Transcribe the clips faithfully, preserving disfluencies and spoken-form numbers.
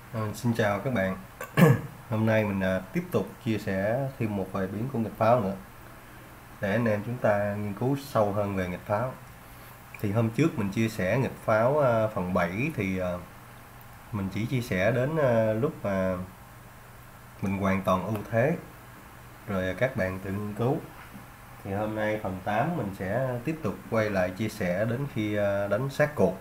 À, xin chào các bạn. Hôm nay mình à, tiếp tục chia sẻ thêm một vài biến của nghịch pháo nữa để anh em chúng ta nghiên cứu sâu hơn về nghịch pháo. Thì hôm trước mình chia sẻ nghịch pháo à, phần bảy thì à, mình chỉ chia sẻ đến à, lúc mà mình hoàn toàn ưu thế rồi các bạn tự nghiên cứu. Thì hôm nay phần tám mình sẽ tiếp tục quay lại chia sẻ đến khi à, đánh sát cuộc.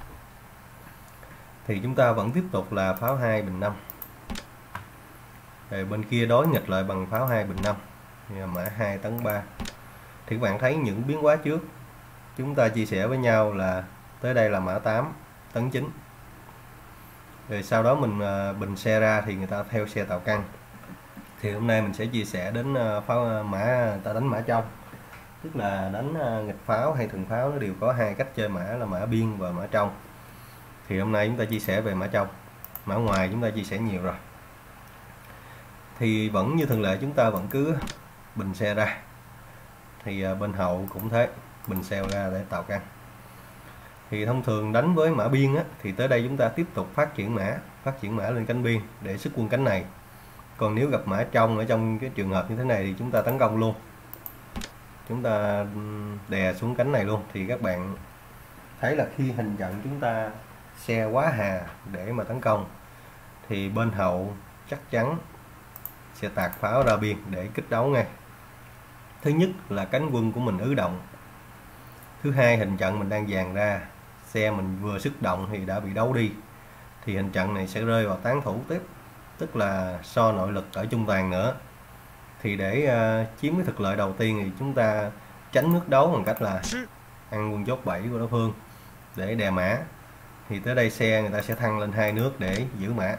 Thì chúng ta vẫn tiếp tục là pháo hai bình năm. Rồi bên kia đối nghịch lại bằng pháo hai bình năm, mã hai tấn ba. Thì các bạn thấy những biến hóa trước chúng ta chia sẻ với nhau là tới đây là mã tám tấn chín, rồi sau đó mình bình xe ra thì người ta theo xe tạo căn. Thì hôm nay mình sẽ chia sẻ đến pháo mã ta đánh mã trong, tức là đánh nghịch pháo hay thuần pháo nó đều có hai cách chơi mã là mã biên và mã trong. Thì hôm nay chúng ta chia sẻ về mã trong. Mã ngoài chúng ta chia sẻ nhiều rồi. Thì vẫn như thường lệ chúng ta vẫn cứ bình xe ra, thì bên hậu cũng thế, bình xe ra để tạo căn. Thì thông thường đánh với mã biên á, thì tới đây chúng ta tiếp tục phát triển mã phát triển mã lên cánh biên để sức quân cánh này. Còn nếu gặp mã trong ở trong cái trường hợp như thế này thì chúng ta tấn công luôn, chúng ta đè xuống cánh này luôn. Thì các bạn thấy là khi hình trận chúng ta xe quá hà để mà tấn công thì bên hậu chắc chắn sẽ tạt pháo ra biên để kích đấu ngay. Thứ nhất là cánh quân của mình ứ động, thứ hai hình trận mình đang dàn ra, xe mình vừa sức động thì đã bị đấu đi, thì hình trận này sẽ rơi vào tán thủ tiếp, tức là so nội lực ở trung toàn nữa. Thì để uh, chiếm cái thực lợi đầu tiên thì chúng ta tránh nước đấu bằng cách là ăn quân chốt bảy của đối phương để đè mã. Thì tới đây xe người ta sẽ thăng lên hai nước để giữ mã.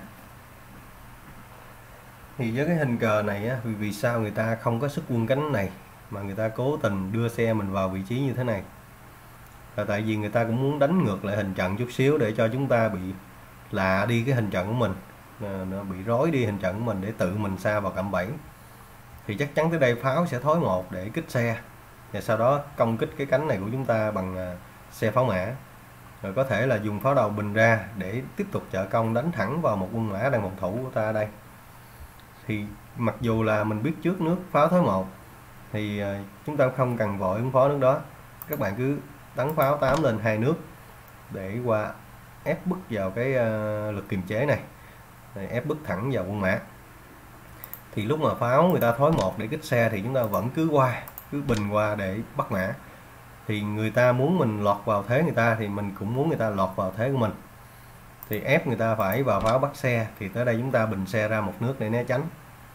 Thì với cái hình cờ này á, vì, vì sao người ta không có sức quân cánh này mà người ta cố tình đưa xe mình vào vị trí như thế này, là tại vì người ta cũng muốn đánh ngược lại hình trận chút xíu để cho chúng ta bị lạ đi cái hình trận của mình, nó bị rối đi hình trận của mình để tự mình sa vào cạm bẫy. Thì chắc chắn tới đây pháo sẽ thối một để kích xe, và sau đó công kích cái cánh này của chúng ta bằng xe pháo mã, rồi có thể là dùng pháo đầu bình ra để tiếp tục trợ công đánh thẳng vào một quân mã đang phòng thủ của ta ở đây. Thì mặc dù là mình biết trước nước pháo thối một thì chúng ta không cần vội ứng phó nước đó, các bạn cứ tấn pháo tám lên hai nước để qua ép bức vào cái lực kiềm chế này, để ép bức thẳng vào quân mã. Thì lúc mà pháo người ta thối một để kích xe thì chúng ta vẫn cứ qua cứ bình qua để bắt mã. Thì người ta muốn mình lọt vào thế người ta thì mình cũng muốn người ta lọt vào thế của mình, thì ép người ta phải vào pháo bắt xe. Thì tới đây chúng ta bình xe ra một nước để né tránh.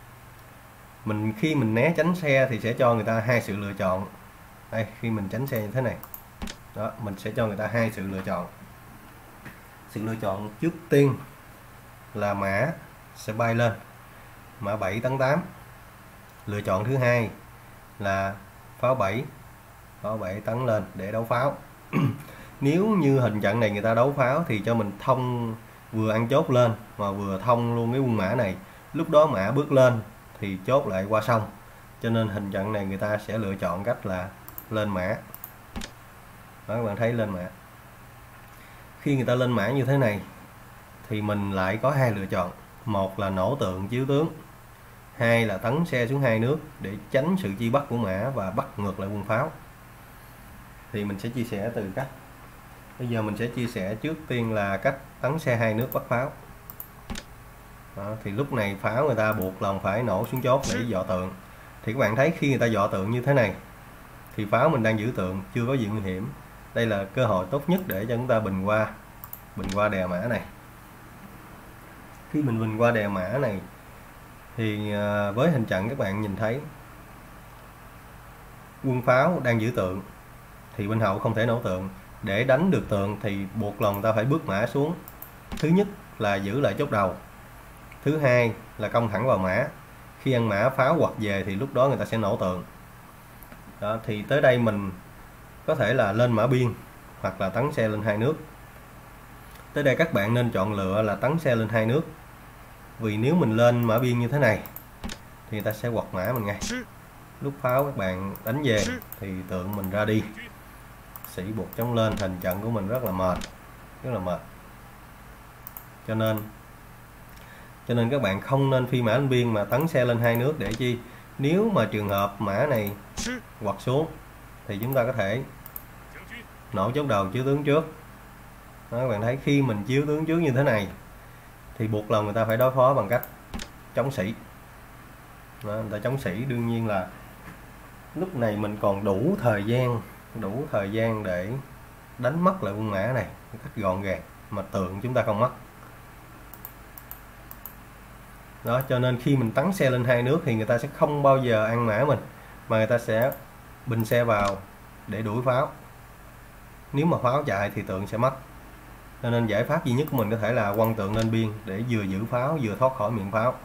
Mình khi mình né tránh xe thì sẽ cho người ta hai sự lựa chọn. Đây, khi mình tránh xe như thế này đó, mình sẽ cho người ta hai sự lựa chọn. Sự lựa chọn trước tiên là mã sẽ bay lên, mã bảy tấn tám. Lựa chọn thứ hai là pháo bảy pháo bảy tấn lên để đấu pháo. Nếu như hình trận này người ta đấu pháo thì cho mình thông, vừa ăn chốt lên mà vừa thông luôn cái quân mã này. Lúc đó mã bước lên thì chốt lại qua sông, cho nên hình trận này người ta sẽ lựa chọn cách là lên mã. Đó, các bạn thấy lên mã. Khi người ta lên mã như thế này thì mình lại có hai lựa chọn. Một là nổ tượng chiếu tướng, hai là tấn xe xuống hai nước để tránh sự chi bắt của mã và bắt ngược lại quân pháo. Thì mình sẽ chia sẻ từ cách. Bây giờ mình sẽ chia sẻ trước tiên là cách tấn xe hai nước bắt pháo. Đó, thì lúc này pháo người ta buộc lòng phải nổ xuống chốt để dọ tượng. Thì các bạn thấy khi người ta dọ tượng như thế này thì pháo mình đang giữ tượng, chưa có gì nguy hiểm. Đây là cơ hội tốt nhất để cho chúng ta bình qua bình qua đè mã này. Khi mình bình qua đè mã này thì với hình trận các bạn nhìn thấy quân pháo đang giữ tượng thì bên hậu không thể nổ tượng. Để đánh được tượng thì buộc lòng ta phải bước mã xuống. Thứ nhất là giữ lại chốt đầu, thứ hai là công thẳng vào mã. Khi ăn mã pháo quật về thì lúc đó người ta sẽ nổ tượng. Đó, thì tới đây mình có thể là lên mã biên hoặc là tấn xe lên hai nước. Tới đây các bạn nên chọn lựa là tấn xe lên hai nước, vì nếu mình lên mã biên như thế này thì người ta sẽ quật mã mình ngay. Lúc pháo các bạn đánh về thì tượng mình ra đi, sĩ buộc chống lên, hình trận của mình rất là mệt, rất là mệt. Cho nên Cho nên các bạn không nên phi mã lên biên mà tấn xe lên hai nước. Để chi? Nếu mà trường hợp mã này quặt xuống thì chúng ta có thể nổ chốt đầu chiếu tướng trước. Đó, các bạn thấy khi mình chiếu tướng trước như thế này thì buộc lòng người ta phải đối phó bằng cách chống sĩ. Đó, người ta chống sĩ đương nhiên là lúc này mình còn đủ thời gian đủ thời gian để đánh mất lại quân mã này một cách gọn gàng mà tượng chúng ta không mất. Đó, cho nên khi mình tấn xe lên hai nước thì người ta sẽ không bao giờ ăn mã mình, mà người ta sẽ bình xe vào để đuổi pháo. Nếu mà pháo chạy thì tượng sẽ mất. Cho nên giải pháp duy nhất của mình có thể là quăng tượng lên biên để vừa giữ pháo vừa thoát khỏi miệng pháo.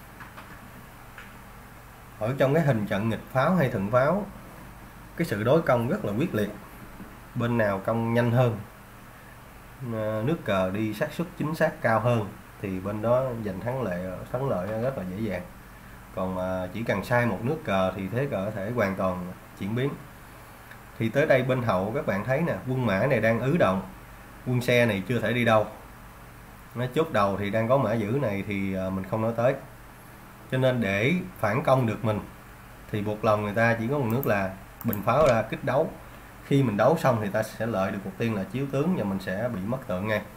Ở trong cái hình trận nghịch pháo hay thuận pháo, cái sự đối công rất là quyết liệt. Bên nào công nhanh hơn, nước cờ đi xác suất chính xác cao hơn thì bên đó giành thắng lợi thắng lợi rất là dễ dàng. Còn mà chỉ cần sai một nước cờ thì thế cờ có thể hoàn toàn chuyển biến. Thì tới đây bên hậu các bạn thấy nè, quân mã này đang ứ động, quân xe này chưa thể đi đâu. Nó chốt đầu thì đang có mã giữ này thì mình không nói tới. Cho nên để phản công được mình thì buộc lòng người ta chỉ có một nước là bình pháo ra kích đấu. Khi mình đấu xong thì ta sẽ lợi được một tiên là chiếu tướng và mình sẽ bị mất tượng ngay.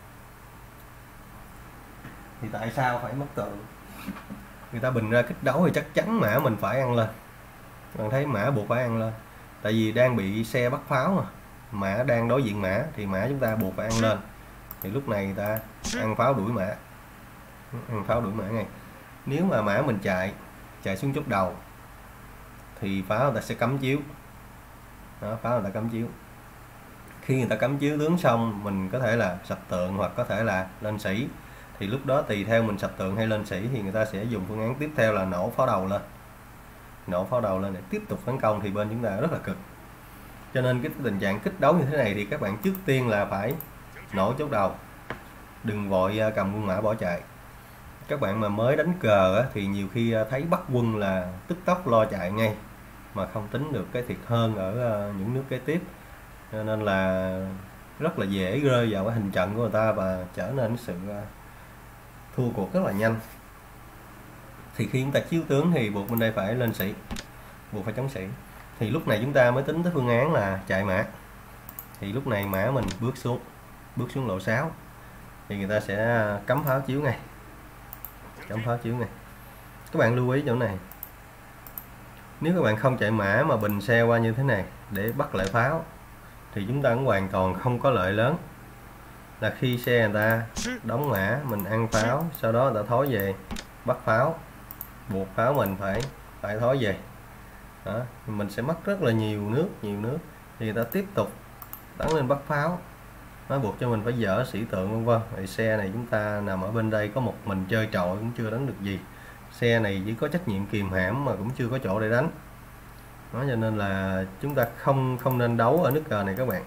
Thì tại sao phải mất tượng? Người ta bình ra kích đấu thì chắc chắn mã mình phải ăn lên. Bạn thấy mã buộc phải ăn lên. Tại vì đang bị xe bắt pháo mà. Mã đang đối diện mã thì mã chúng ta buộc phải ăn lên. Thì lúc này người ta ăn pháo đuổi mã. Ăn pháo đuổi mã ngay. Nếu mà mã mình chạy chạy xuống chốt đầu thì pháo người ta sẽ cấm chiếu. Đó, pháo người ta cấm chiếu. Khi người ta cấm chiếu tướng xong mình có thể là sập tượng hoặc có thể là lên sĩ. Thì lúc đó tùy theo mình sập tượng hay lên sĩ thì người ta sẽ dùng phương án tiếp theo là nổ pháo đầu lên. Nổ pháo đầu lên để tiếp tục tấn công thì bên chúng ta rất là cực. Cho nên cái tình trạng kích đấu như thế này thì các bạn trước tiên là phải nổ chốt đầu. Đừng vội cầm quân mã bỏ chạy. Các bạn mà mới đánh cờ thì nhiều khi thấy bắt quân là tức tốc lo chạy ngay mà không tính được cái thiệt hơn ở những nước kế tiếp. Cho nên là rất là dễ rơi vào cái hình trận của người ta và trở nên sự thua cuộc rất là nhanh. Thì khi chúng ta chiếu tướng thì buộc bên đây phải lên sĩ, buộc phải chống sĩ. Thì lúc này chúng ta mới tính tới phương án là chạy mã. Thì lúc này mã mình bước xuống, bước xuống lộ sáu thì người ta sẽ cấm pháo chiếu ngay, cấm pháo chiếu ngay. Các bạn lưu ý chỗ này, nếu các bạn không chạy mã mà bình xe qua như thế này để bắt lại pháo thì chúng ta cũng hoàn toàn không có lợi lớn. Là khi xe người ta đóng mã mình ăn pháo, sau đó người ta thối về bắt pháo, buộc pháo mình phải phải thối về. Đó, mình sẽ mất rất là nhiều nước, nhiều nước. Thì người ta tiếp tục tấn lên bắt pháo, nó buộc cho mình phải dỡ sĩ tượng vân vân. Thì xe này chúng ta nằm ở bên đây có một mình chơi trội cũng chưa đánh được gì. Xe này chỉ có trách nhiệm kìm hãm mà cũng chưa có chỗ để đánh. Đó, cho nên là chúng ta không không nên đấu ở nước cờ này các bạn.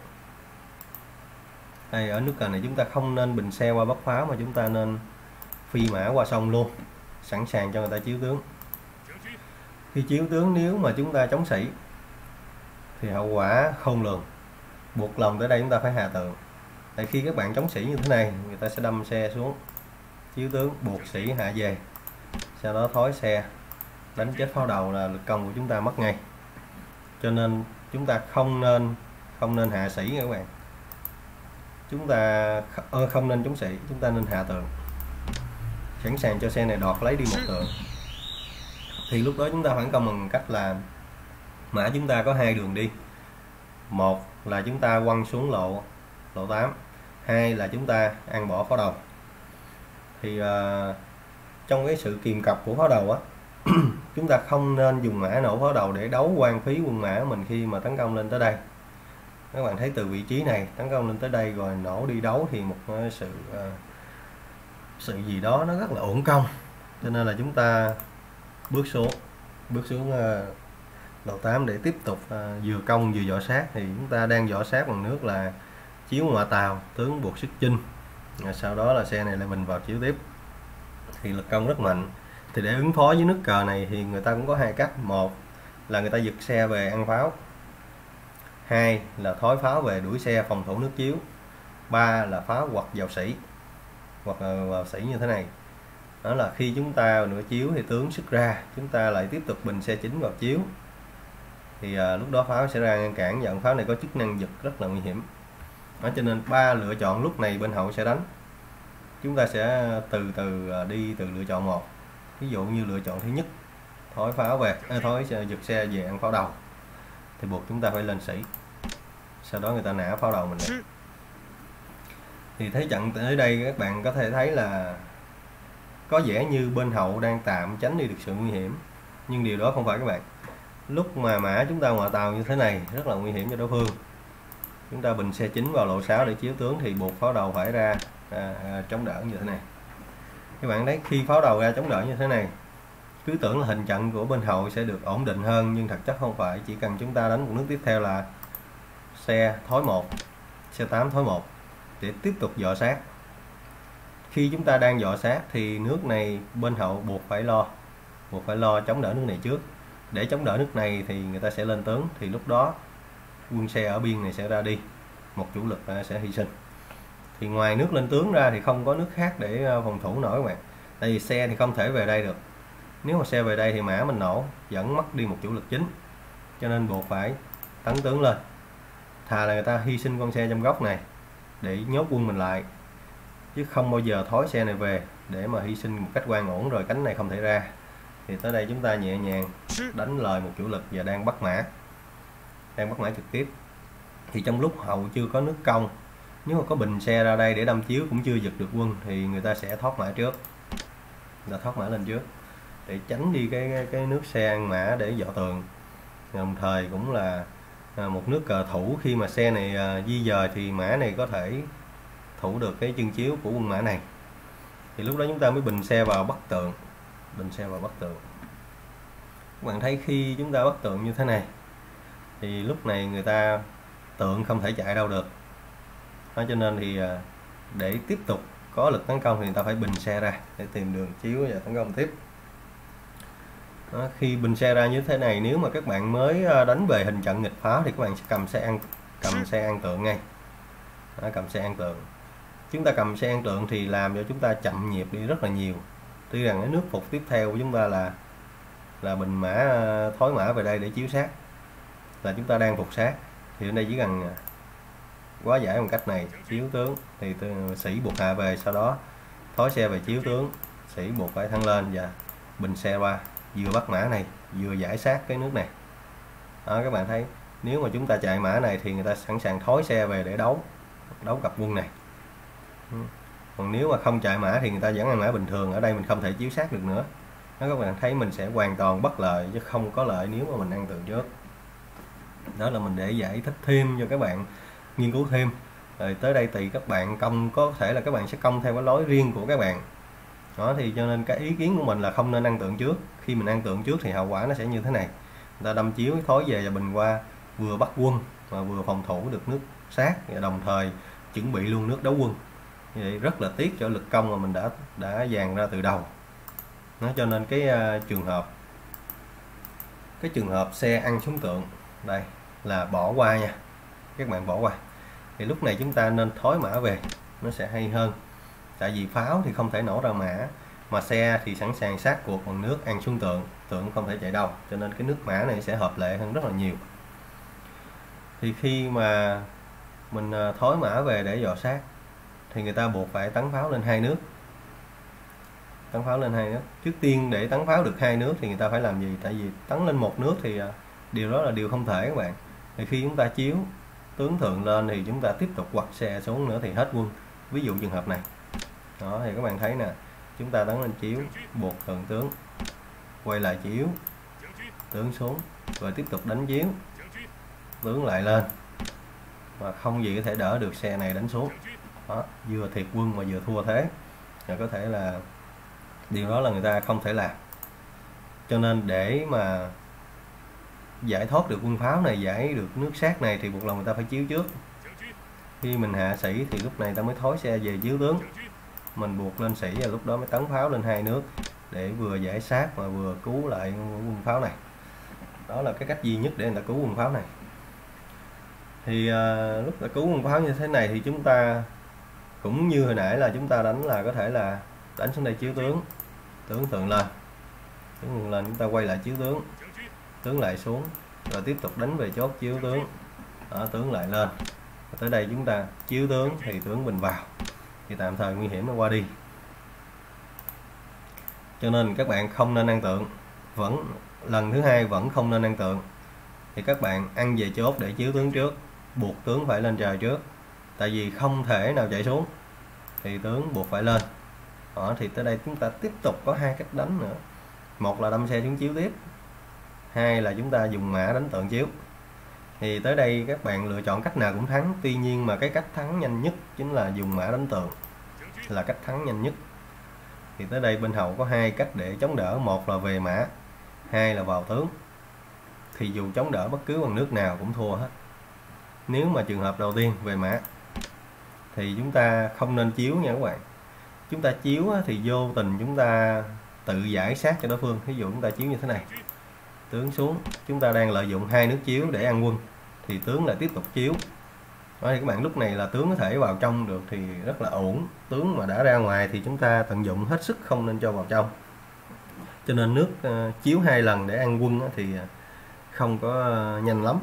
Đây, ở nước cờ này chúng ta không nên bình xe qua bắt pháo mà chúng ta nên phi mã qua sông luôn, sẵn sàng cho người ta chiếu tướng. Khi chiếu tướng nếu mà chúng ta chống sĩ thì hậu quả khôn lường. Buộc lòng tới đây chúng ta phải hạ tượng. Tại khi các bạn chống sĩ như thế này, người ta sẽ đâm xe xuống, chiếu tướng, buộc sĩ hạ về, sau đó thối xe, đánh chết pháo đầu là lực công của chúng ta mất ngay. Cho nên chúng ta không nên không nên hạ sĩ các bạn. Chúng ta không nên chống sĩ, chúng ta nên hạ tượng, sẵn sàng cho xe này đọt lấy đi một tượng. Thì lúc đó chúng ta phản công bằng cách là mã chúng ta có hai đường đi. Một là chúng ta quăng xuống lộ lộ tám, hai là chúng ta ăn bỏ pháo đầu. Thì uh, trong cái sự kìm cặp của pháo đầu á chúng ta không nên dùng mã nổ pháo đầu để đấu quan phí quân mã mình khi mà tấn công lên tới đây. Các bạn thấy từ vị trí này tấn công lên tới đây rồi nổ đi đấu thì một sự uh, sự gì đó nó rất là uổng công. Cho nên là chúng ta bước xuống bước xuống uh, lộ tám để tiếp tục uh, vừa công vừa dọ sát. Thì chúng ta đang dọ sát bằng nước là chiếu ngoại tàu, tướng buộc sức chinh, sau đó là xe này lại mình vào chiếu tiếp thì lực công rất mạnh. Thì để ứng phó với nước cờ này thì người ta cũng có hai cách. Một là người ta giật xe về ăn pháo, hai là thối pháo về đuổi xe phòng thủ nước chiếu, ba là pháo hoặc vào sĩ hoặc là vào sĩ như thế này. Đó là khi chúng ta nửa chiếu thì tướng xuất ra, chúng ta lại tiếp tục bình xe chính vào chiếu, thì à, lúc đó pháo sẽ ra ngăn cản. Dọn pháo này có chức năng giật rất là nguy hiểm. Đó, cho nên ba lựa chọn lúc này bên hậu sẽ đánh. Chúng ta sẽ từ từ đi từ lựa chọn một. Ví dụ như lựa chọn thứ nhất, thối pháo về, à, thối giật xe về ăn pháo đầu, thì buộc chúng ta phải lên sĩ. Sau đó người ta nã pháo đầu mình lên. Thì thế trận tới đây các bạn có thể thấy là có vẻ như bên hậu đang tạm tránh đi được sự nguy hiểm, nhưng điều đó không phải các bạn. Lúc mà mã chúng ta ngoại tàu như thế này rất là nguy hiểm cho đối phương. Chúng ta bình xe chính vào lộ sáu để chiếu tướng thì buộc pháo đầu phải ra à, à, chống đỡ như thế này. Các bạn thấy khi pháo đầu ra chống đỡ như thế này, cứ tưởng là hình trận của bên hậu sẽ được ổn định hơn, nhưng thật chất không phải. Chỉ cần chúng ta đánh một nước tiếp theo là xe thối một, xe tám thối một để tiếp tục dọ sát. Khi chúng ta đang dọ sát thì nước này bên hậu buộc phải lo buộc phải lo chống đỡ nước này trước. Để chống đỡ nước này thì người ta sẽ lên tướng, thì lúc đó quân xe ở biên này sẽ ra đi, một chủ lực sẽ hy sinh. Thì ngoài nước lên tướng ra thì không có nước khác để phòng thủ nổi các bạn. Tại vì xe thì không thể về đây được. Nếu mà xe về đây thì mã mình nổ, vẫn mất đi một chủ lực chính, cho nên buộc phải tấn tướng lên. Thà là người ta hy sinh con xe trong góc này để nhốt quân mình lại, chứ không bao giờ thối xe này về để mà hy sinh một cách oan uổng rồi cánh này không thể ra. Thì tới đây chúng ta nhẹ nhàng đánh lời một chủ lực và đang bắt mã đang bắt mã trực tiếp. Thì trong lúc hậu chưa có nước công, nếu mà có bình xe ra đây để đâm chiếu cũng chưa giật được quân, thì người ta sẽ thoát mã trước, người ta thoát mã lên trước để tránh đi cái cái, cái nước xe ăn mã để dọ tường. Đồng thời cũng là một nước cờ thủ, khi mà xe này di dời thì mã này có thể thủ được cái chân chiếu của quân mã này. Thì lúc đó chúng ta mới bình xe vào bắt tượng, bình xe vào bắt tượng. Các bạn thấy khi chúng ta bắt tượng như thế này thì lúc này người ta tượng không thể chạy đâu được. Đó, cho nên thì để tiếp tục có lực tấn công thì người ta phải bình xe ra để tìm đường chiếu và tấn công tiếp. Đó, khi bình xe ra như thế này, nếu mà các bạn mới đánh về hình trận nghịch pháo thì các bạn sẽ cầm xe ăn cầm xe ăn tượng ngay. Đó, cầm xe ăn tượng. Chúng ta cầm xe ăn tượng thì làm cho chúng ta chậm nhịp đi rất là nhiều. Tuy rằng cái nước phục tiếp theo của chúng ta là là bình mã thối mã về đây để chiếu sát, là chúng ta đang phục sát, thì ở đây chỉ cần quá giải bằng cách này, chiếu tướng thì sĩ buộc hạ về, sau đó thối xe về chiếu tướng, sĩ buộc phải thăng lên và bình xe qua, vừa bắt mã này vừa giải sát cái nước này. Đó, các bạn thấy nếu mà chúng ta chạy mã này thì người ta sẵn sàng thối xe về để đấu đấu cặp quân này. Còn nếu mà không chạy mã thì người ta vẫn ăn mã bình thường, ở đây mình không thể chiếu sát được nữa. Đó, các bạn thấy mình sẽ hoàn toàn bất lợi chứ không có lợi nếu mà mình ăn tượng trước. Đó là mình để giải thích thêm cho các bạn nghiên cứu thêm. Rồi tới đây thì các bạn công có thể là các bạn sẽ công theo cái lối riêng của các bạn. Đó, thì cho nên cái ý kiến của mình là không nên ăn tượng trước. Khi mình ăn tượng trước thì hậu quả nó sẽ như thế này. Người ta đâm chiếu thối về và bình qua, vừa bắt quân mà vừa phòng thủ được nước sát, và đồng thời chuẩn bị luôn nước đấu quân. Như vậy rất là tiếc cho lực công mà mình đã đã dàn ra từ đầu. Nó cho nên cái uh, trường hợp cái trường hợp xe ăn trúng tượng đây là bỏ qua nha, các bạn bỏ qua. Thì lúc này chúng ta nên thối mã về, nó sẽ hay hơn. Tại vì pháo thì không thể nổ ra mã, mà xe thì sẵn sàng sát cuộc bằng nước ăn xuống tượng, tượng không thể chạy đâu, cho nên cái nước mã này sẽ hợp lệ hơn rất là nhiều. Thì khi mà mình thối mã về để dò sát thì người ta buộc phải tấn pháo lên hai nước, tấn pháo lên hai nước. Trước tiên để tấn pháo được hai nước thì người ta phải làm gì? Tại vì tấn lên một nước thì điều đó là điều không thể các bạn. Thì khi chúng ta chiếu tướng thượng lên thì chúng ta tiếp tục quặt xe xuống nữa thì hết quân. Ví dụ trường hợp này. Đó thì các bạn thấy nè, chúng ta tấn lên chiếu, buộc thượng tướng, quay lại chiếu, tướng xuống, rồi tiếp tục đánh chiếu, tướng lại lên, mà không gì có thể đỡ được xe này đánh xuống. Đó, vừa thiệt quân mà vừa thua thế. Rồi có thể là điều đó là người ta không thể làm. Cho nên để mà giải thoát được quân pháo này, giải được nước sát này thì buộc lòng người ta phải chiếu trước. Khi mình hạ sĩ thì lúc này ta mới thối xe về chiếu tướng, mình buộc lên sĩ và lúc đó mới tấn pháo lên hai nước để vừa giải sát mà vừa cứu lại quân pháo này. Đó là cái cách duy nhất để người ta cứu quân pháo này. Thì uh, lúc ta cứu quân pháo như thế này thì chúng ta cũng như hồi nãy là chúng ta đánh là có thể là đánh xuống đây chiếu tướng, tướng thượng lên, tướng thượng lên, chúng ta quay lại chiếu tướng, tướng lại xuống, rồi tiếp tục đánh về chốt chiếu tướng, đó, tướng lại lên. Tới đây chúng ta chiếu tướng thì tướng bình vào, thì tạm thời nguy hiểm nó qua đi. Cho nên các bạn không nên ăn tượng, vẫn lần thứ hai vẫn không nên ăn tượng. Thì các bạn ăn về chốt để chiếu tướng trước, buộc tướng phải lên trời trước, tại vì không thể nào chạy xuống thì tướng buộc phải lên. Đó, thì tới đây chúng ta tiếp tục có hai cách đánh nữa, một là đâm xe xuống chiếu tiếp, hai là chúng ta dùng mã đánh tượng chiếu. Thì tới đây các bạn lựa chọn cách nào cũng thắng, tuy nhiên mà cái cách thắng nhanh nhất chính là dùng mã đánh tượng, là cách thắng nhanh nhất. Thì tới đây bên hậu có hai cách để chống đỡ, một là về mã, hai là vào tướng. Thì dù chống đỡ bất cứ bằng nước nào cũng thua hết. Nếu mà trường hợp đầu tiên về mã thì chúng ta không nên chiếu nha các bạn. Chúng ta chiếu thì vô tình chúng ta tự giải sát cho đối phương. Ví dụ chúng ta chiếu như thế này, tướng xuống, chúng ta đang lợi dụng hai nước chiếu để ăn quân, thì tướng lại tiếp tục chiếu. Đó, thì các bạn lúc này là tướng có thể vào trong được thì rất là ổn. Tướng mà đã ra ngoài thì chúng ta tận dụng hết sức, không nên cho vào trong. Cho nên nước uh, chiếu hai lần để ăn quân uh, thì không có uh, nhanh lắm.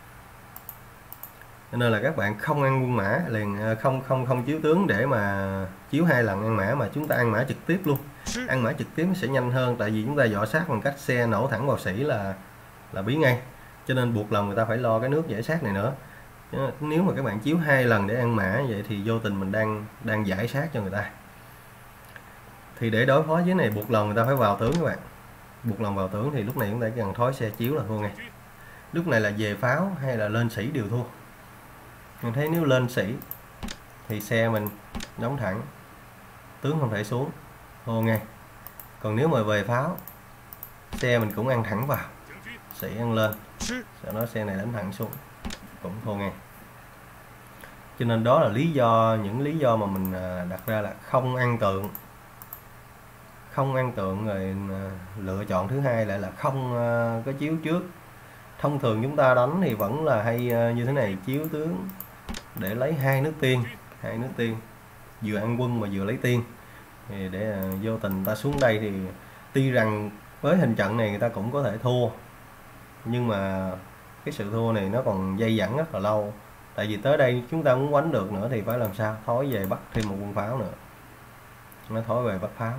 Cho nên là các bạn không ăn quân mã liền, uh, không không không chiếu tướng để mà chiếu hai lần ăn mã, mà chúng ta ăn mã trực tiếp luôn. Ăn mã trực tiếp sẽ nhanh hơn, tại vì chúng ta dọ sát bằng cách xe nổ thẳng vào sĩ là là bí ngay. Cho nên buộc lòng người ta phải lo cái nước giải sát này nữa. Nếu mà các bạn chiếu hai lần để ăn mã vậy thì vô tình mình đang đang giải sát cho người ta. Thì để đối phó với này buộc lòng người ta phải vào tướng các bạn. Buộc lòng vào tướng thì lúc này chúng ta chỉ cần thói xe chiếu là thua ngay. Lúc này là về pháo hay là lên sĩ đều thua. Mình thấy nếu lên sĩ thì xe mình đóng thẳng, tướng không thể xuống, thua ngay. Còn nếu mà về pháo, xe mình cũng ăn thẳng vào, sĩ ăn lên, sau đó xe này đánh thẳng xuống, cũng thua ngay. Cho nên đó là lý do, những lý do mà mình đặt ra là không ăn tượng. Không ăn tượng, rồi lựa chọn thứ hai lại là không có chiếu trước. Thông thường chúng ta đánh thì vẫn là hay như thế này, chiếu tướng để lấy hai nước tiên, hai nước tiên, vừa ăn quân mà vừa lấy tiên. Thì để vô tình ta xuống đây thì tuy rằng với hình trận này người ta cũng có thể thua, nhưng mà cái sự thua này nó còn dây dẳng rất là lâu. Tại vì tới đây chúng ta muốn quánh được nữa thì phải làm sao thối về bắt thêm một quân pháo nữa, nó thối về bắt pháo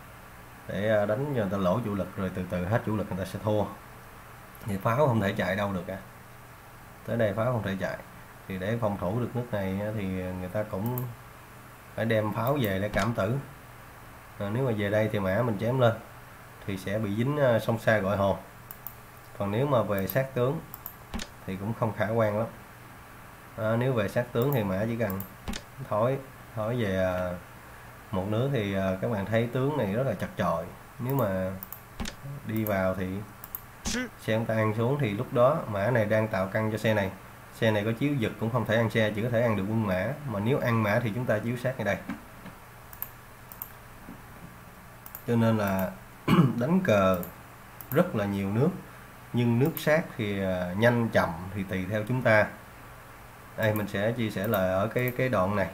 để đánh cho người ta lỗ chủ lực, rồi từ từ hết chủ lực người ta sẽ thua. Thì pháo không thể chạy đâu được cả, tới đây pháo không thể chạy. Thì để phòng thủ được nước này thì người ta cũng phải đem pháo về để cảm tử. À, nếu mà về đây thì mã mình chém lên thì sẽ bị dính song xa gọi hồn. Còn nếu mà về sát tướng thì cũng không khả quan lắm. À, nếu về sát tướng thì mã chỉ cần thối thối về một nước thì các bạn thấy tướng này rất là chật chội. Nếu mà đi vào thì xe chúng ta ăn xuống thì lúc đó mã này đang tạo căng cho xe này. Xe này có chiếu giật cũng không thể ăn xe, chỉ có thể ăn được quân mã. Mà nếu ăn mã thì chúng ta chiếu sát ngay đây. Cho nên là đánh cờ rất là nhiều nước, nhưng nước sát thì nhanh chậm thì tùy theo chúng ta. Đây mình sẽ chia sẻ lại ở cái cái đoạn này.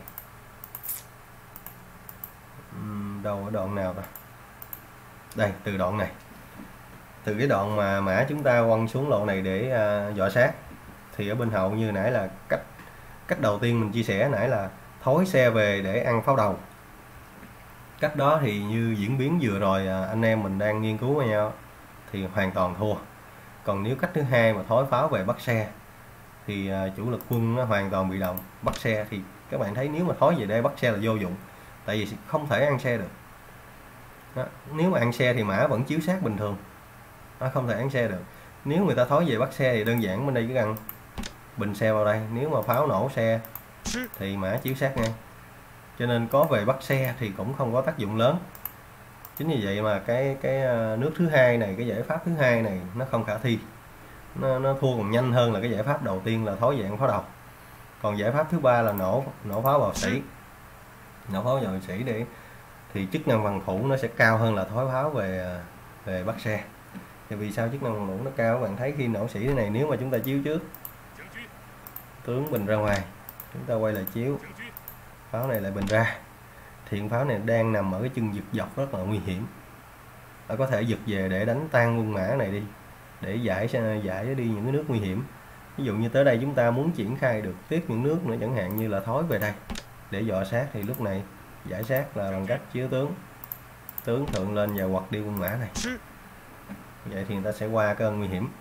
Uhm, đâu ở đoạn nào ta? Đây, từ đoạn này. Từ cái đoạn mà mã chúng ta quăng xuống lộ này để uh, dọa sát, thì ở bên hậu như nãy là cách cách đầu tiên mình chia sẻ nãy là thối xe về để ăn pháo đầu. Cách đó thì như diễn biến vừa rồi anh em mình đang nghiên cứu với nhau thì hoàn toàn thua. Còn nếu cách thứ hai mà thối pháo về bắt xe thì chủ lực quân nó hoàn toàn bị động. Bắt xe thì các bạn thấy nếu mà thối về đây bắt xe là vô dụng, tại vì không thể ăn xe được. Đó. Nếu mà ăn xe thì mã vẫn chiếu sát bình thường, nó không thể ăn xe được. Nếu người ta thối về bắt xe thì đơn giản bên đây chỉ cần bình xe vào đây, nếu mà pháo nổ xe thì mã chiếu sát ngay. Cho nên có về bắt xe thì cũng không có tác dụng lớn. Chính vì vậy mà cái cái nước thứ hai này, cái giải pháp thứ hai này nó không khả thi. Nó, nó thua còn nhanh hơn là cái giải pháp đầu tiên là thối dạng pháo đầu. Còn giải pháp thứ ba là nổ nổ pháo vào sĩ. Nổ pháo vào sĩ để thì chức năng phòng thủ nó sẽ cao hơn là thối pháo về về bắt xe. Thì vì sao chức năng phòng thủ nó cao? Các bạn thấy khi nổ sĩ thế này, nếu mà chúng ta chiếu trước, tướng bình ra ngoài, chúng ta quay lại chiếu, pháo này lại bình ra, thì pháo này đang nằm ở cái chân giật dọc rất là nguy hiểm. à, có thể giật về để đánh tan quân mã này đi, để giải giải đi những cái nước nguy hiểm. Ví dụ như tới đây chúng ta muốn triển khai được tiếp những nước nữa, chẳng hạn như là thối về đây để dò sát, thì lúc này giải sát là bằng cách chiếu tướng, tướng thượng lên và quật đi quân mã này. Vậy thì người ta sẽ qua cơn nguy hiểm.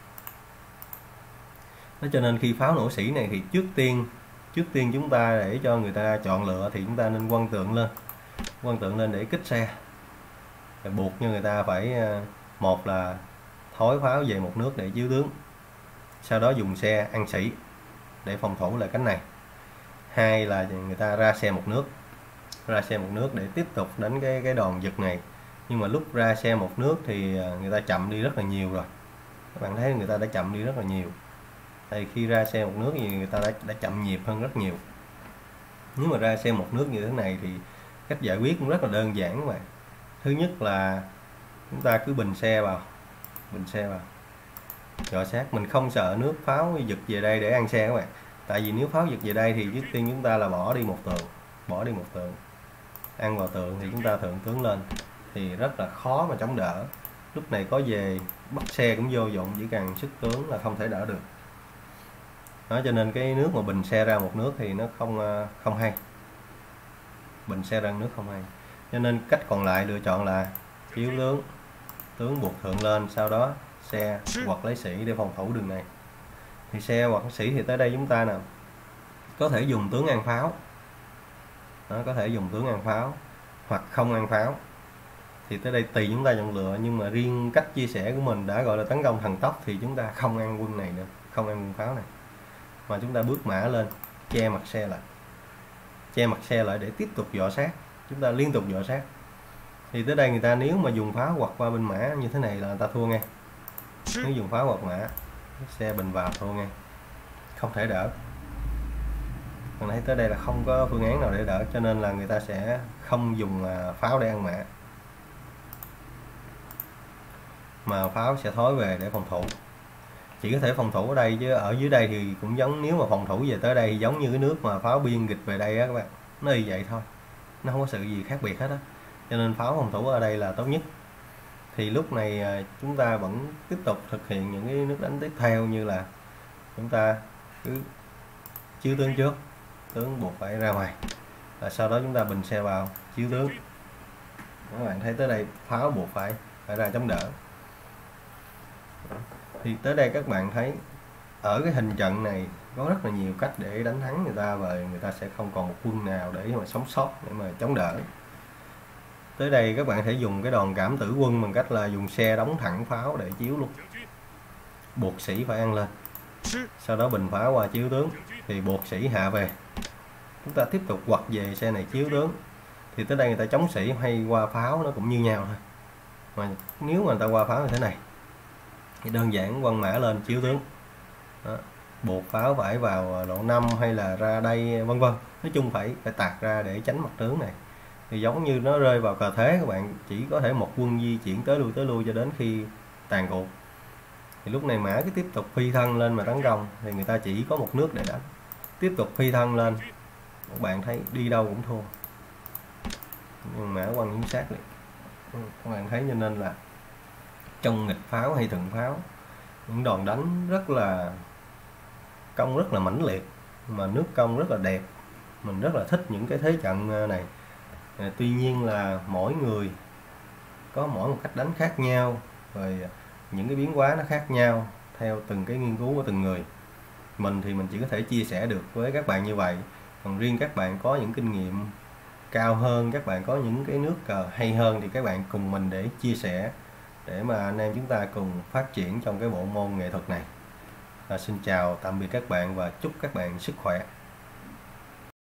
Đó, cho nên khi pháo nổ sĩ này thì trước tiên trước tiên chúng ta để cho người ta chọn lựa thì chúng ta nên quăng tượng lên, quăng tượng lên để kích xe, để buộc cho người ta phải, một là thối pháo về một nước để chiếu tướng, sau đó dùng xe ăn sĩ để phòng thủ lại cánh này. Hai là người ta ra xe một nước, ra xe một nước để tiếp tục đánh cái cái đòn giật này. Nhưng mà lúc ra xe một nước thì người ta chậm đi rất là nhiều rồi. Các bạn thấy người ta đã chậm đi rất là nhiều. Thì khi ra xe một nước thì người ta đã, đã chậm nhịp hơn rất nhiều. Nếu mà ra xe một nước như thế này thì cách giải quyết cũng rất là đơn giản các bạn. Thứ nhất là chúng ta cứ bình xe vào, bình xe vào, dò sát. Mình không sợ nước pháo giật về đây để ăn xe các bạn. Tại vì nếu pháo giật về đây thì trước tiên chúng ta là bỏ đi một tượng, bỏ đi một tượng, ăn vào tượng thì chúng ta thượng tướng lên thì rất là khó mà chống đỡ. Lúc này có về bắt xe cũng vô dụng, chỉ cần sức tướng là không thể đỡ được. Đó, cho nên cái nước mà bình xe ra một nước thì nó không không hay, bình xe ra nước không hay. Cho nên cách còn lại lựa chọn là chiếu tướng, tướng buộc thượng lên, sau đó xe hoặc lấy sĩ để phòng thủ đường này. Thì xe hoặc sĩ thì tới đây chúng ta nào có thể dùng tướng ăn pháo. Đó, có thể dùng tướng ăn pháo hoặc không ăn pháo, thì tới đây tùy chúng ta chọn lựa. Nhưng mà riêng cách chia sẻ của mình đã gọi là tấn công thần tốc thì chúng ta không ăn quân này nữa, không ăn quân pháo này, mà chúng ta bước mã lên che mặt xe lại, che mặt xe lại để tiếp tục dò sát. Chúng ta liên tục dò sát. Thì tới đây người ta nếu mà dùng pháo hoặc qua bên mã như thế này là người ta thua ngay. Nếu dùng pháo hoặc mã, xe bình vào thua ngay, không thể đỡ. Còn thấy tới đây là không có phương án nào để đỡ, cho nên là người ta sẽ không dùng pháo để ăn mã, mà pháo sẽ thối về để phòng thủ. Chỉ có thể phòng thủ ở đây, chứ ở dưới đây thì cũng giống, nếu mà phòng thủ về tới đây giống như cái nước mà pháo biên nghịch về đây á các bạn, nó y vậy thôi, nó không có sự gì khác biệt hết á. Cho nên pháo phòng thủ ở đây là tốt nhất. Thì lúc này chúng ta vẫn tiếp tục thực hiện những cái nước đánh tiếp theo, như là chúng ta cứ chiếu tướng trước, tướng buộc phải ra ngoài, và sau đó chúng ta bình xe vào chiếu tướng. Các bạn thấy tới đây pháo buộc phải phải ra chống đỡ. Thì tới đây các bạn thấy ở cái hình trận này có rất là nhiều cách để đánh thắng người ta, và người ta sẽ không còn một quân nào để mà sống sót, để mà chống đỡ. Tới đây các bạn thể dùng cái đòn cảm tử quân bằng cách là dùng xe đóng thẳng pháo để chiếu luôn, buộc sĩ phải ăn lên, sau đó bình pháo qua chiếu tướng thì buộc sĩ hạ về. Chúng ta tiếp tục quật về xe này chiếu tướng. Thì tới đây người ta chống sĩ hay qua pháo nó cũng như nhau thôi. Mà nếu mà người ta qua pháo như thế này thì đơn giản quăng mã lên chiếu tướng. Đó, buộc pháo phải vào lộ năm hay là ra đây vân vân. Nói chung phải phải tạt ra để tránh mặt tướng này. Thì giống như nó rơi vào cờ thế, các bạn chỉ có thể một quân di chuyển tới lui tới lui cho đến khi tàn cuộc. Thì lúc này mã cứ tiếp tục phi thân lên mà tấn công, thì người ta chỉ có một nước để đánh. Tiếp tục phi thân lên, các bạn thấy đi đâu cũng thua. Nhưng mã quăng những sát liền. Các bạn thấy, cho nên là trong nghịch pháo hay thuận pháo, những đòn đánh rất là công rất là mãnh liệt, mà nước công rất là đẹp. Mình rất là thích những cái thế trận này. À, tuy nhiên là mỗi người có mỗi một cách đánh khác nhau, rồi những cái biến hóa nó khác nhau theo từng cái nghiên cứu của từng người. Mình thì mình chỉ có thể chia sẻ được với các bạn như vậy. Còn riêng các bạn có những kinh nghiệm cao hơn, các bạn có những cái nước cờ hay hơn, thì các bạn cùng mình để chia sẻ, để mà anh em chúng ta cùng phát triển trong cái bộ môn nghệ thuật này. À, xin chào tạm biệt các bạn và chúc các bạn sức khỏe.